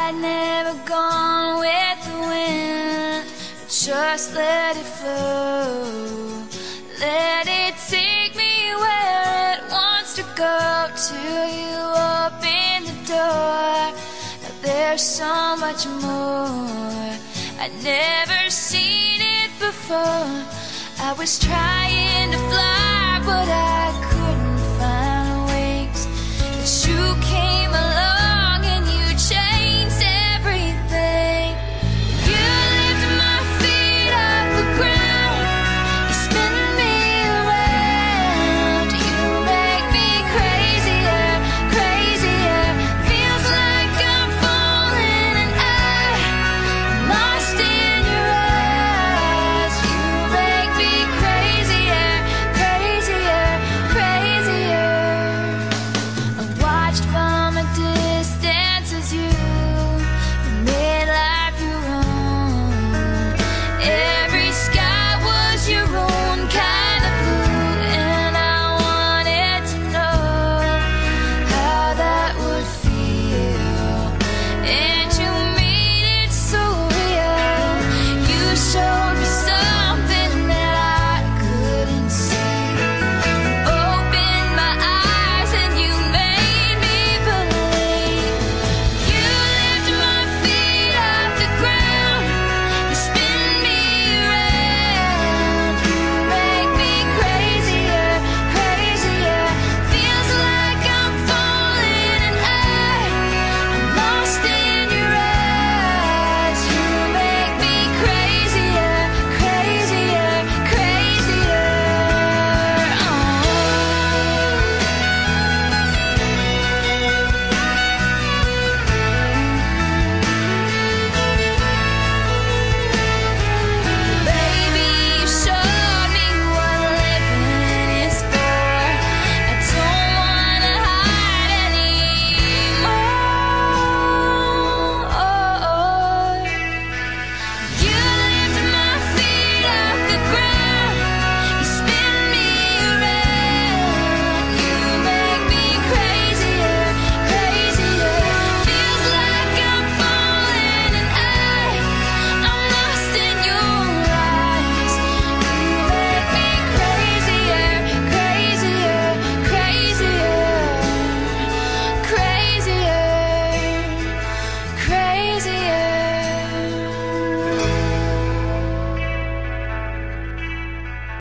I'd never gone with the wind, but just let it flow. Let it take me where it wants to go, till you open the door. Now there's so much more, I'd never seen it before. I was trying to fly, but I couldn't find wings, but you came